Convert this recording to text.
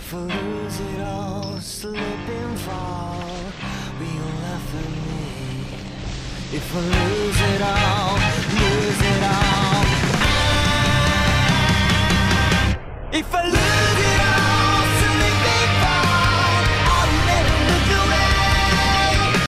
If I lose it all, slip and fall, will you laugh at me? If I lose it all,